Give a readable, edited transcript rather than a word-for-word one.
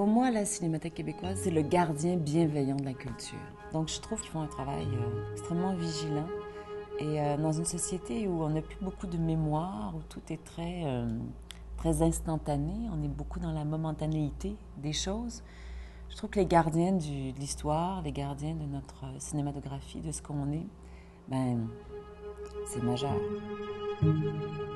moi, la Cinémathèque québécoise, c'est le gardien bienveillant de la culture. Donc, je trouve qu'ils font un travail extrêmement vigilant. Et dans une société où on n'a plus beaucoup de mémoire, où tout est très instantané, on est beaucoup dans la momentanéité des choses, je trouve que les gardiens de l'histoire, les gardiens de notre cinématographie, de ce qu'on est, ben, c'est majeur.